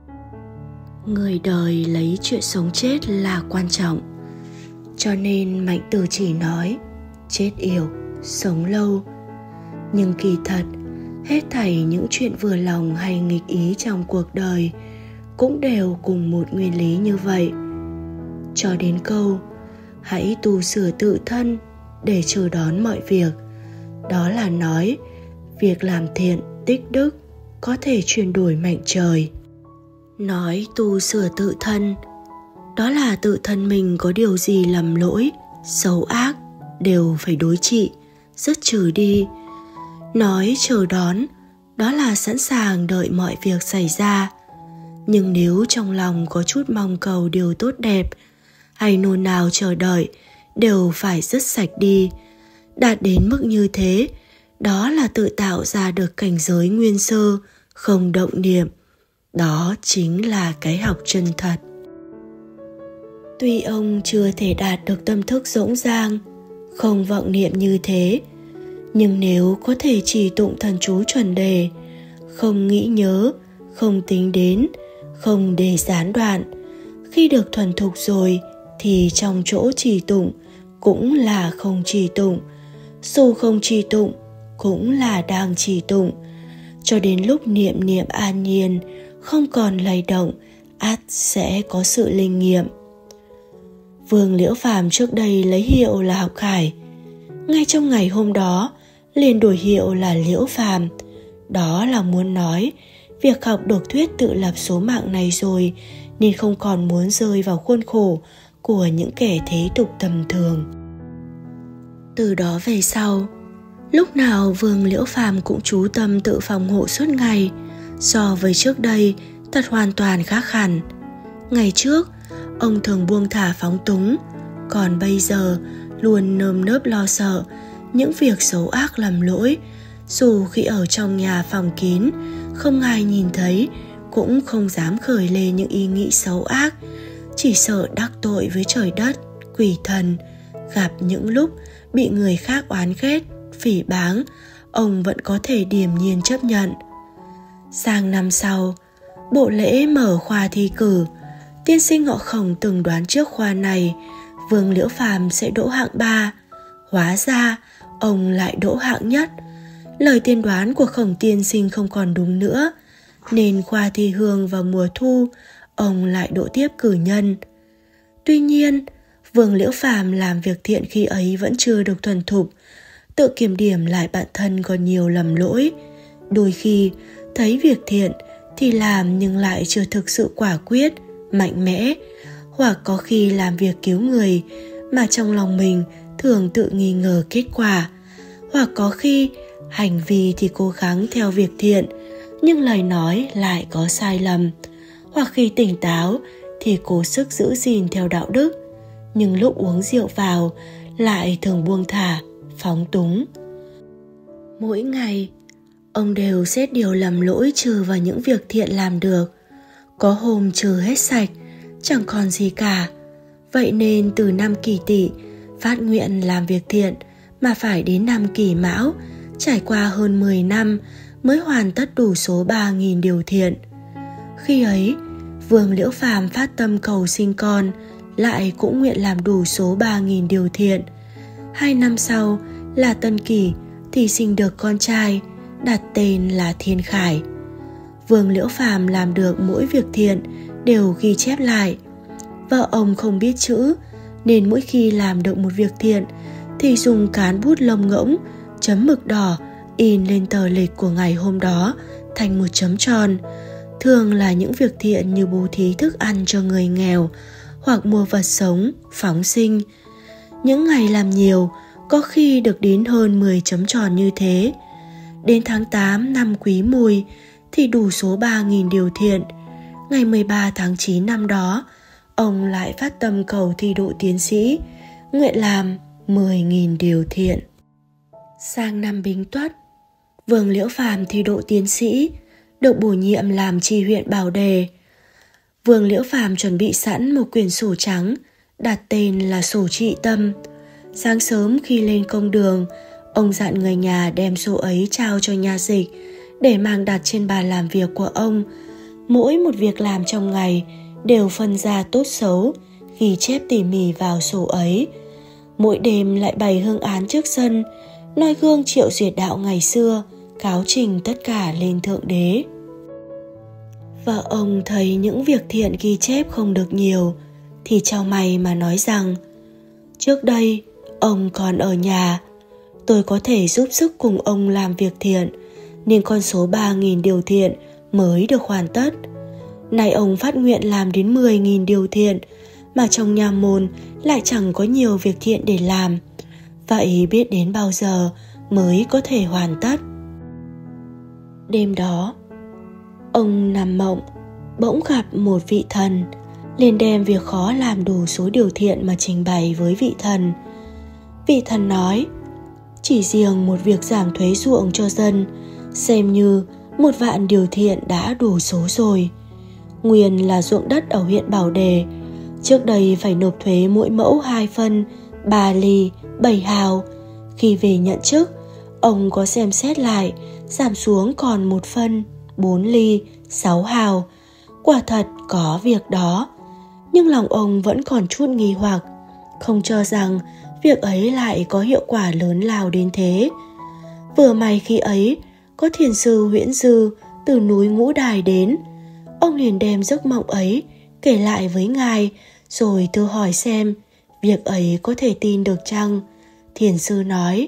Speaker 1: Người đời lấy chuyện sống chết là quan trọng, cho nên Mạnh Tử chỉ nói chết yểu, sống lâu. Nhưng kỳ thật, hết thảy những chuyện vừa lòng hay nghịch ý trong cuộc đời cũng đều cùng một nguyên lý như vậy. Cho đến câu hãy tu sửa tự thân để chờ đón mọi việc, đó là nói việc làm thiện, tích đức có thể chuyển đổi mệnh trời. Nói tu sửa tự thân, đó là tự thân mình có điều gì lầm lỗi, xấu ác đều phải đối trị, dứt trừ đi. Nói chờ đón, đó là sẵn sàng đợi mọi việc xảy ra. Nhưng nếu trong lòng có chút mong cầu điều tốt đẹp hay nôn nao chờ đợi, đều phải dứt sạch đi. Đạt đến mức như thế, đó là tự tạo ra được cảnh giới nguyên sơ, không động niệm. Đó chính là cái học chân thật. Tuy ông chưa thể đạt được tâm thức rỗng rang, không vọng niệm như thế, nhưng nếu có thể trì tụng thần chú chuẩn đề, không nghĩ nhớ, không tính đến, không để gián đoạn, khi được thuần thục rồi thì trong chỗ trì tụng cũng là không trì tụng, dù không trì tụng cũng là đang trì tụng, cho đến lúc niệm niệm an nhiên, không còn lay động, ắt sẽ có sự linh nghiệm. Vương Liễu Phàm trước đây lấy hiệu là Học Khải, ngay trong ngày hôm đó liền đổi hiệu là Liễu Phàm. Đó là muốn nói việc học được thuyết tự lập số mạng này rồi, nên không còn muốn rơi vào khuôn khổ của những kẻ thế tục tầm thường. Từ đó về sau, lúc nào Vương Liễu Phàm cũng chú tâm tự phòng hộ suốt ngày, so với trước đây thật hoàn toàn khác hẳn. Ngày trước, ông thường buông thả phóng túng, còn bây giờ luôn nơm nớp lo sợ những việc xấu ác lầm lỗi. Dù khi ở trong nhà phòng kín, không ai nhìn thấy, cũng không dám khởi lên những ý nghĩ xấu ác, chỉ sợ đắc tội với trời đất, quỷ thần. Gặp những lúc bị người khác oán ghét, phỉ báng, ông vẫn có thể điềm nhiên chấp nhận. Sang năm sau, bộ lễ mở khoa thi cử, tiên sinh họ Khổng từng đoán trước khoa này Vương Liễu Phàm sẽ đỗ hạng ba. Hóa ra ông lại đỗ hạng nhất. Lời tiên đoán của Khổng tiên sinh không còn đúng nữa, nên khoa thi hương vào mùa thu, ông lại đỗ tiếp cử nhân. Tuy nhiên, Vương Liễu Phàm làm việc thiện khi ấy vẫn chưa được thuần thục, tự kiểm điểm lại bản thân còn nhiều lầm lỗi. Đôi khi thấy việc thiện thì làm nhưng lại chưa thực sự quả quyết, mạnh mẽ, hoặc có khi làm việc cứu người mà trong lòng mình thường tự nghi ngờ kết quả, hoặc có khi hành vi thì cố gắng theo việc thiện nhưng lời nói lại có sai lầm, hoặc khi tỉnh táo thì cố sức giữ gìn theo đạo đức, nhưng lúc uống rượu vào lại thường buông thả, phóng túng. Mỗi ngày, ông đều xét điều lầm lỗi trừ vào những việc thiện làm được. Có hôm trừ hết sạch, chẳng còn gì cả. Vậy nên từ năm Kỷ Tỵ phát nguyện làm việc thiện, mà phải đến năm Kỷ Mão, trải qua hơn mười năm mới hoàn tất đủ số ba nghìn điều thiện. Khi ấy, Vương Liễu Phàm phát tâm cầu sinh con, lại cũng nguyện làm đủ số ba nghìn điều thiện. Hai năm sau là Tân Kỷ thì sinh được con trai, đặt tên là Thiên Khải. Vương Liễu Phàm làm được mỗi việc thiện đều ghi chép lại. Vợ ông không biết chữ, nên mỗi khi làm được một việc thiện thì dùng cán bút lông ngỗng chấm mực đỏ in lên tờ lịch của ngày hôm đó thành một chấm tròn. Thường là những việc thiện như bố thí thức ăn cho người nghèo hoặc mua vật sống, phóng sinh. Những ngày làm nhiều, có khi được đến hơn mười chấm tròn như thế. Đến tháng tám năm Quý Mùi thì đủ số ba nghìn điều thiện. Ngày mười ba tháng chín năm đó, ông lại phát tâm cầu thi đỗ tiến sĩ, nguyện làm mười nghìn điều thiện. Sang năm Bính Tuất, Vương Liễu Phàm thi đỗ tiến sĩ, được bổ nhiệm làm tri huyện Bảo Đề. Vương Liễu Phàm chuẩn bị sẵn một quyển sổ trắng, đặt tên là sổ trị tâm. Sáng sớm khi lên công đường, ông dặn người nhà đem sổ ấy trao cho nha dịch để mang đặt trên bàn làm việc của ông. Mỗi một việc làm trong ngày đều phân ra tốt xấu, ghi chép tỉ mỉ vào sổ ấy. Mỗi đêm lại bày hương án trước sân, noi gương Triệu Duyệt Đạo ngày xưa, cáo trình tất cả lên Thượng Đế. Vợ ông thấy những việc thiện ghi chép không được nhiều thì chau mày mà nói rằng: trước đây ông còn ở nhà, tôi có thể giúp sức cùng ông làm việc thiện, nên con số ba nghìn điều thiện mới được hoàn tất. Nay ông phát nguyện làm đến mười nghìn điều thiện, mà trong nhà môn lại chẳng có nhiều việc thiện để làm. Vậy biết đến bao giờ mới có thể hoàn tất? Đêm đó, ông nằm mộng, bỗng gặp một vị thần, liền đem việc khó làm đủ số điều thiện mà trình bày với vị thần. Vị thần nói: chỉ riêng một việc giảm thuế ruộng cho dân, xem như một vạn điều thiện đã đủ số rồi. Nguyên là ruộng đất ở huyện Bảo Đề, trước đây phải nộp thuế mỗi mẫu hai phân, ba ly, bảy hào. Khi về nhận chức, ông có xem xét lại, giảm xuống còn một phân, bốn ly, sáu hào. Quả thật có việc đó, nhưng lòng ông vẫn còn chút nghi hoặc, không cho rằng việc ấy lại có hiệu quả lớn lao đến thế. Vừa may khi ấy có thiền sư Huyễn Dư từ núi Ngũ Đài đến, ông liền đem giấc mộng ấy kể lại với ngài, rồi thưa hỏi xem việc ấy có thể tin được chăng. Thiền sư nói: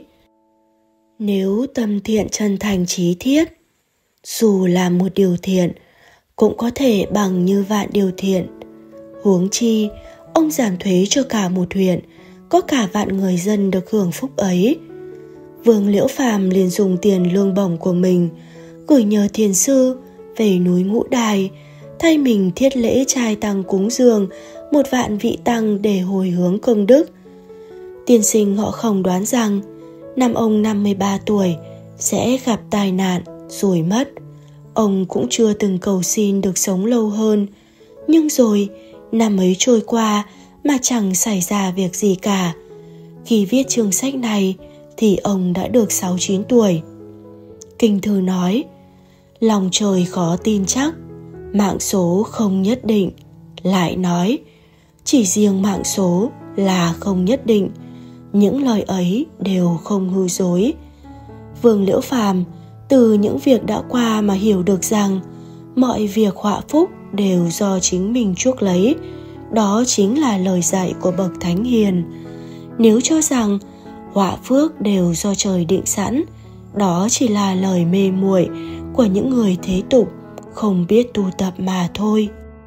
Speaker 1: nếu tâm thiện chân thành trí thiết, dù làm một điều thiện cũng có thể bằng như vạn điều thiện. Huống chi ông giảm thuế cho cả một huyện, có cả vạn người dân được hưởng phúc ấy. Vương Liễu Phàm liền dùng tiền lương bổng của mình gửi nhờ thiền sư về núi Ngũ Đài, thay mình thiết lễ trai tăng cúng dường một vạn vị tăng để hồi hướng công đức. Tiên sinh họ Khổng đoán rằng năm ông năm mươi ba tuổi sẽ gặp tai nạn rồi mất. Ông cũng chưa từng cầu xin được sống lâu hơn, nhưng rồi năm ấy trôi qua mà chẳng xảy ra việc gì cả. Khi viết chương sách này thì ông đã được sáu chín tuổi. Kinh thư nói: lòng trời khó tin chắc, mạng số không nhất định. Lại nói: chỉ riêng mạng số là không nhất định. Những lời ấy đều không hư dối. Vương Liễu Phàm từ những việc đã qua mà hiểu được rằng mọi việc họa phúc đều do chính mình chuốc lấy. Đó chính là lời dạy của bậc thánh hiền. Nếu cho rằng họa phước đều do trời định sẵn, đó chỉ là lời mê muội của những người thế tục, không biết tu tập mà thôi.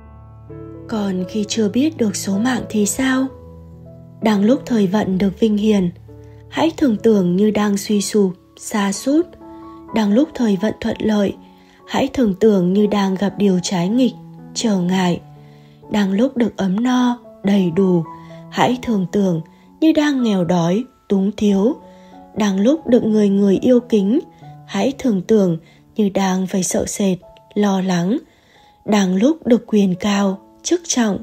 Speaker 1: Còn khi chưa biết được số mạng thì sao? Đang lúc thời vận được vinh hiển, hãy tưởng tượng như đang suy sụp, sa sút. Đang lúc thời vận thuận lợi, hãy tưởng tượng như đang gặp điều trái nghịch, trở ngại. Đang lúc được ấm no, đầy đủ, hãy tưởng tượng như đang nghèo đói, túng thiếu. Đang lúc được người người yêu kính, hãy tưởng tượng như đang phải sợ sệt, lo lắng. Đang lúc được quyền cao, chức trọng,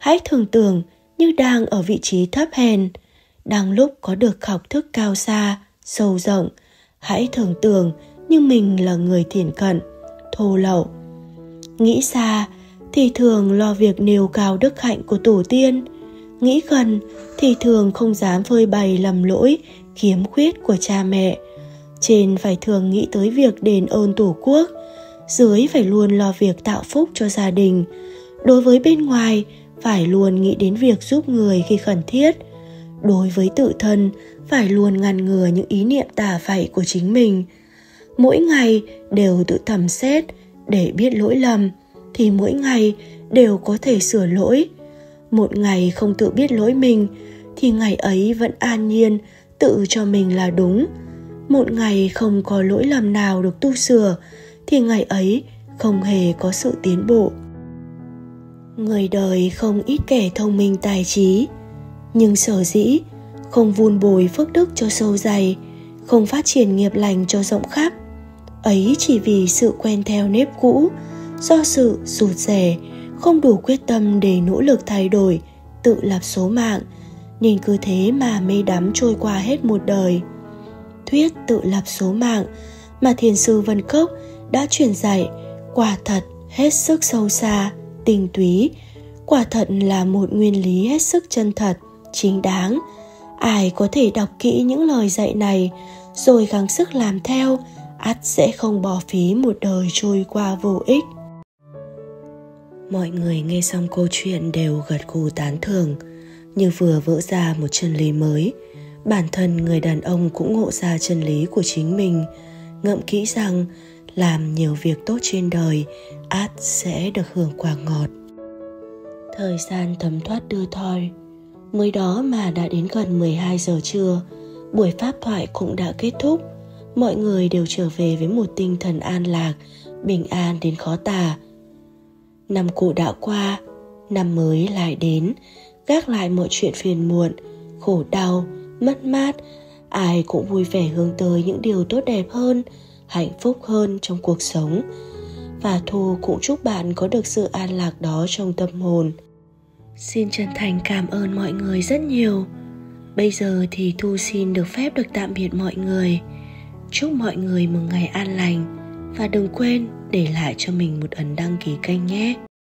Speaker 1: hãy tưởng tượng như đang ở vị trí thấp hèn, đang lúc có được học thức cao xa, sâu rộng. Hãy tưởng tượng như mình là người thiển cận, thô lậu. Nghĩ xa thì thường lo việc nêu cao đức hạnh của tổ tiên. Nghĩ gần thì thường không dám phơi bày lầm lỗi, khiếm khuyết của cha mẹ. Trên phải thường nghĩ tới việc đền ơn tổ quốc, dưới phải luôn lo việc tạo phúc cho gia đình. Đối với bên ngoài phải luôn nghĩ đến việc giúp người khi cần thiết. Đối với tự thân phải luôn ngăn ngừa những ý niệm tà phẩy của chính mình. Mỗi ngày đều tự thầm xét để biết lỗi lầm thì mỗi ngày đều có thể sửa lỗi. Một ngày không tự biết lỗi mình thì ngày ấy vẫn an nhiên tự cho mình là đúng. Một ngày không có lỗi lầm nào được tu sửa thì ngày ấy không hề có sự tiến bộ. Người đời không ít kẻ thông minh tài trí, nhưng sở dĩ không vun bồi phước đức cho sâu dày, không phát triển nghiệp lành cho rộng khắp, ấy chỉ vì sự quen theo nếp cũ, do sự rụt rè, không đủ quyết tâm để nỗ lực thay đổi, tự lập số mạng, nên cứ thế mà mê đắm trôi qua hết một đời. Thuyết tự lập số mạng mà Thiền sư Vân Cốc đã truyền dạy quả thật hết sức sâu xa, tinh túy, quả thật là một nguyên lý hết sức chân thật, chính đáng. Ai có thể đọc kỹ những lời dạy này rồi gắng sức làm theo, ắt sẽ không bỏ phí một đời trôi qua vô ích. Mọi người nghe xong câu chuyện đều gật gù tán thưởng, như vừa vỡ ra một chân lý mới. Bản thân người đàn ông cũng ngộ ra chân lý của chính mình, ngẫm kỹ rằng làm nhiều việc tốt trên đời ắt sẽ được hưởng quả ngọt. Thời gian thấm thoát đưa thoi, mới đó mà đã đến gần mười hai giờ trưa. Buổi pháp thoại cũng đã kết thúc. Mọi người đều trở về với một tinh thần an lạc, bình an đến khó tả. Năm cũ đã qua, năm mới lại đến, gác lại mọi chuyện phiền muộn, khổ đau, mất mát. Ai cũng vui vẻ hướng tới những điều tốt đẹp hơn, hạnh phúc hơn trong cuộc sống. Và Thu cũng chúc bạn có được sự an lạc đó trong tâm hồn. Xin chân thành cảm ơn mọi người rất nhiều. Bây giờ thì Thu xin được phép được tạm biệt mọi người. Chúc mọi người một ngày an lành. Và đừng quên để lại cho mình một ấn đăng ký kênh nhé.